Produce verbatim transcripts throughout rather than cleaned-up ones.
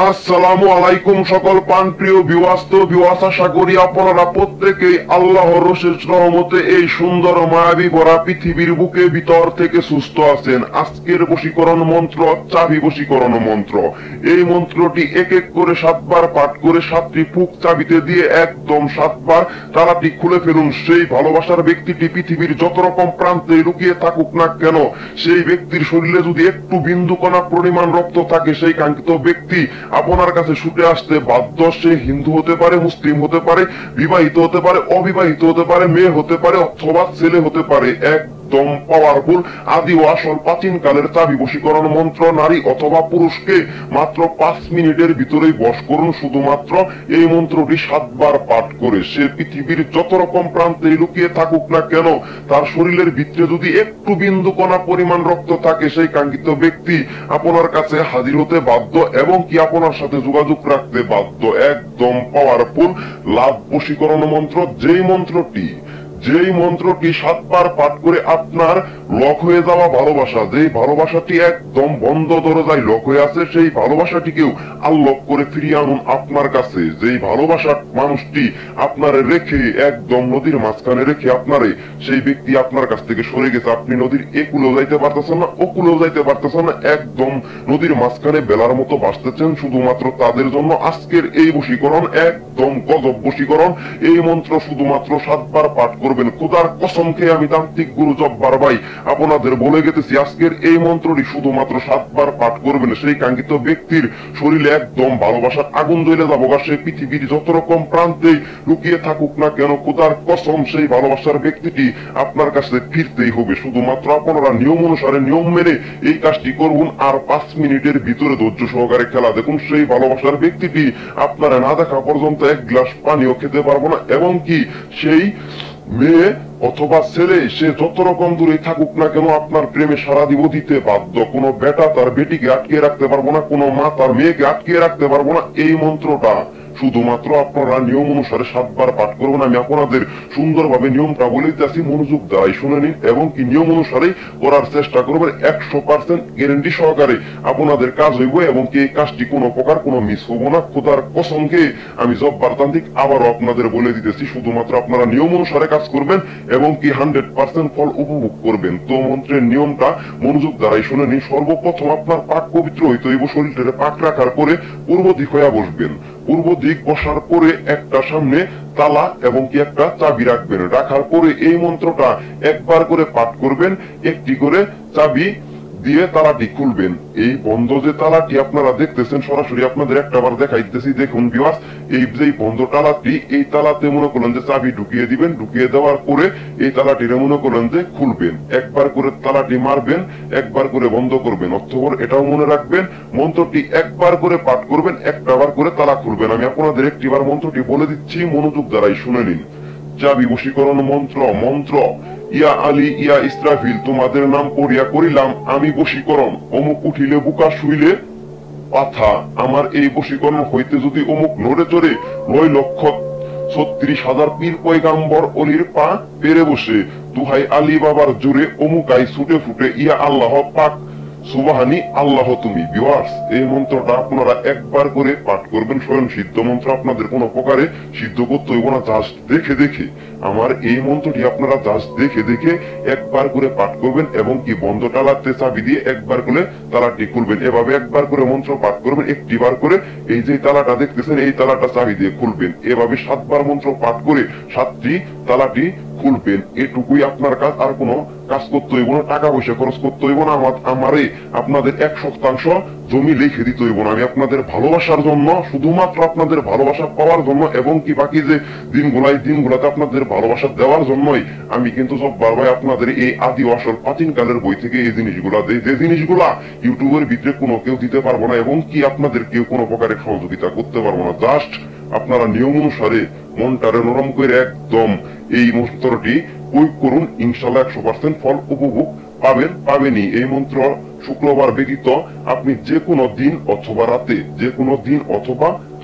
আসসালামু আলাইকুম সকল প্রাণপ্রিয় ভিউয়ার্স। তো ভিউয়ার্স, আশা করি আপনারা প্রত্যেকেই আল্লাহর অশেষ রহমতে এই সুন্দর মায়াবী ভরা পৃথিবীর বুকে ভিতর থেকে সুস্থ আছেন। আজকের বশীকরণ মন্ত্র চাবি বশীকরণ মন্ত্র। এই মন্ত্রটি এক এক করে সাতবার পাঠ করে সাতটি ফুক চাবিতে দিয়ে একদম সাতবার তালাটি খুলে ফেলুন। সেই ভালোবাসার ব্যক্তিটি পৃথিবীর যত রকম প্রান্তে লুকিয়ে থাকুক না কেন, সেই ব্যক্তির শরীরে যদি একটু বিন্দুকণা পরিমাণ রক্ত থাকে, সেই কাঙ্ক্ষিত ব্যক্তি আপনার কাছে ছুটে আসতে বাধ্য। সে হিন্দু হতে পারে, মুসলিম হতে পারে, বিবাহিত হতে পারে, অবিবাহিত হতে পারে, মেয়ে হতে পারে অথবা ছেলে হতে পারে। একদম পাওয়ারফুল আদি ও আসল প্রাচীন কালের চাবি বশীকরণ মন্ত্র। নারী অথবা পুরুষকে মাত্র পাঁচ মিনিটের ভিতরেই বশ করুন শুধুমাত্র এই মন্ত্রটি সাতবার পাঠ করে। সে পৃথিবীর যত রকম প্রান্তে লুকিয়ে থাকুক না কেন, তার শরীরের ভিতরে যদি একটু বিন্দুকণা পরিমাণ রক্ত থাকে, সেই কাঙ্ক্ষিত ব্যক্তি আপনার কাছে হাজির হতে বাধ্য এবং কি আপনার সাথে যোগাযোগ রাখতে বাধ্য। একদম পাওয়ারফুল লাভ বশীকরণ মন্ত্র। যেই মন্ত্রটি যেই মন্ত্রটি সাতবার পাঠ করে আপনার লক হয়ে যাওয়া ভালোবাসা, যেই ভালোবাসাটি একদম বন্ধ দরজায় লক হয়ে আছে, সেই ভালোবাসাটিকেও আনলক করে ফিরিয়ে আনুন আপনার কাছে। যেই ভালোবাসার মানুষটি আপনারে রেখে একদম নদীর মাঝখানে রেখে আপনারে, সেই ব্যক্তি আপনার কাছ থেকে সরে গেছে। আপনি নদীর একুলেও যাইতে পারতেছেন না, ওকুলেও যাইতে পারতেছেন না, একদম নদীর মাঝখানে বেলার মতো বাঁচতেছেন। শুধুমাত্র তাদের জন্য আজকের এই বশীকরণ, একদম গজব বশীকরণ। এই মন্ত্র শুধুমাত্র সাতবার পাঠ করবেন। খোদার কসম খেয়ে আমি তান্ত্রিক গুরু জব্বার ভাই আপনাদের বলে গেতেছি, আজকের এই মন্ত্রটি শুধুমাত্র সাতবার পাঠ করবেন। সেই কাঙ্ক্ষিত ব্যক্তির শরীরে একদম ভালোবাসার আগুন জ্বলে যাবো। সে পৃথিবীর যত রকম প্রান্তে লুকিয়ে থাকুক না কেন, খোদার কসম সেই ভালোবাসার ব্যক্তিটি আপনার কাছে ফিরতেই হবে। শুধুমাত্র আপনারা নিয়ম অনুসারে নিয়ম মেনে এই কাজটি করুন, আর পাঁচ মিনিটের ভিতরে ধৈর্য সহকারে খেলা দেখুন। সেই ভালোবাসার ব্যক্তিটি আপনারা না দেখা পর্যন্ত এক গ্লাস পানিও খেতে পারবো না এবং কি সেই মেয়ে অথবা ছেলে সে যত রকম দূরে থাকুক না কেন, আপনার প্রেমে সারা দিব দিতে বাধ্য। কোনো বেটা তার বেটিকে আটকে রাখতে পারবো না, কোনো মা তার মেয়েকে আটকে রাখতে পারবো না। এই মন্ত্রটা শুধুমাত্র আপনারা নিয়ম অনুসারে সাতবার পাঠ করবেন। আমি আপনাদের সুন্দরভাবে নিয়মটা বলে দিতেছি, মনোযোগ দ্বারাই শুনে নিন এবং কি নিয়ম অনুসারে করার চেষ্টা করবেন। একশো পার্সেন্ট গ্যারেন্টি সহকারে আপনাদের কাজ হইব এবং কি এই কাজটি কোনো প্রকার কোনো মিস হবো না। খোদার কসমকে আমি জব্বার তান্ত্রিক আবারও আপনাদের বলে দিতেছি, শুধুমাত্র আপনারা নিয়ম অনুসারে কাজ করবেন এবং কি হান্ড্রেড পার্সেন্ট ফল উপভোগ করবেন। তো মন্ত্রের নিয়মটা মনোযোগ দ্বারাই শুনে নিন। সর্বপ্রথম আপনার পাক পবিত্র হইতে হইব। শরীরটারে পাক রাখার পরে পূর্ব দিক হইয়া বসবেন। পূর্ব দিক বসার পরে একটা সামনে তালা এবং কি একটা চাবি রাখবেন। রাখার পরে এই মন্ত্রটা একবার করে পাঠ করবেন। একটি করে চাবি দিয়ে তালাটি খুলবেন। এই বন্ধ যে তালাটি আপনারা দেখতেছেন, সরাসরি আপনাদের একটা বার দেখাইতেছি, দেখুন ভিউয়ার্স। এই যে বন্ধ তালাটি, এই তালাতে মনে করেন যে চাবি ঢুকিয়ে দিবেন। ঢুকিয়ে দেওয়ার পরে এই তালাটির মনে করেন যে খুলবেন। একবার করে তালাটি মারবেন, একবার করে বন্ধ করবেন। অথবা এটাও মনে রাখবেন, মন্ত্রটি একবার করে পাঠ করবেন, একটা বার করে তালা খুলবেন। আমি আপনাদের একটিবার মন্ত্রটি বলে দিচ্ছি, মনোযোগ দ্বারাই শুনে নিন। চাবি বশীকরণ মন্ত্র। মন্ত্র: ইয়া আলী ইয়া ইসরাফিল, তোমাদের নাম পড়িয়া করিলাম আমি বশীকরণ। অমুক উঠিলে বুকা, শুইলে পাথা। আমার এই বশীকরণ হইতে যদি অমুক নড়ে চড়ে, নয় লক্ষ ছত্রিশ হাজার পীর পয়গাম্বর অলির পা পেরে বসে। দুহাই আলী বাবার জোরে অমুকাই ছুটে ফুটে, ইয়া আল্লাহ পাক সুবহানি আল্লাহ তুমি। ভিউয়ার্স, এই মন্ত্রটা আপনারা একবার করে পাঠ করবেন। স্বয়ং সিদ্ধ মন্ত্র, আপনাদের কোনো প্রকারে সিদ্ধ করতে হইব না। জাস্ট দেখে দেখে আমার এই মন্ত্রটি আপনারা জাস্ট দেখে দেখে একবার করে পাঠ করবেন এবং কি বন্ধ তালাতে চাবি দিয়ে একবার করে তালাটি খুলবেন। এভাবে একবার করে মন্ত্র পাঠ করবেন। একটি বার করে এই যে তালাটা দেখতেছেন, এই তালাটা চাবি দিয়ে খুলবেন। এভাবে সাতবার মন্ত্র পাঠ করে সাতটি তালাটি খুলবেন। এটুকুই আপনার কাজ, আর কোনো কাজ করতে হইব না, টাকা পয়সা খরচ করতে হইব না। আমারে আপনাদের এক শতাংশ জমি লিখে দিতে হইব না। আমি আপনাদের ভালোবাসার জন্য, শুধুমাত্র আপনাদের ভালোবাসা পাওয়ার জন্য এবং কি বাকি যে দিনগুলাই দিনগুলাতে আপনাদের ভালোবাসা দেওয়ার জন্যই আমি কিন্তু জব্বার ভাই আপনাদের এই আদি আসল প্রাচীন কালের বই থেকে এই জিনিসগুলা দেই, যে জিনিসগুলা ইউটিউবের ভিতরে কোনো কেউ দিতে পারবো না এবং কি আপনাদের কেউ কোনো প্রকারে সহযোগিতা করতে পারবো না। জাস্ট আপনারা নিয়ম অনুসারে মনটারে নরম করে একদম এই মন্ত্রটি প্রয়োগ করুন। ইনশাল্লাহ একশো পার্সেন্ট ফল উপভোগ পাবেন পাবেনই। এই মন্ত্র শুক্রবার ব্যতীত আপনি যে কোনো দিন অথবা রাতে, যে কোনো দিন অথবা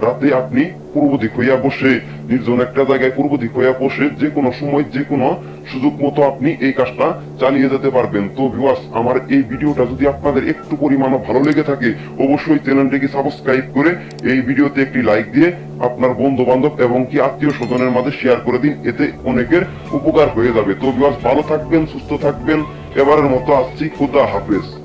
রাতে আপনি পূর্ব দিক হইয়া বসে, নির্জন একটা জায়গায় পূর্ব দিক হইয়া বসে যে কোনো সময় যে কোনো সুযোগ মতো আপনি এই কাজটা চালিয়ে যেতে পারবেন। তো ভিউয়ার্স, আমার এই ভিডিওটা যদি আপনাদের একটু পরিমাণও ভালো লেগে থাকে, অবশ্যই চ্যানেলটিকে সাবস্ক্রাইব করে এই ভিডিওতে একটি লাইক দিয়ে আপনার বন্ধু বান্ধব এবং কি আত্মীয় স্বজনের মাঝে শেয়ার করে দিন, এতে অনেকের উপকার হয়ে যাবে। তো ভিউয়ার্স, ভালো থাকবেন, সুস্থ থাকবেন। এবারের মতো আসছি, খুদা হাফেজ।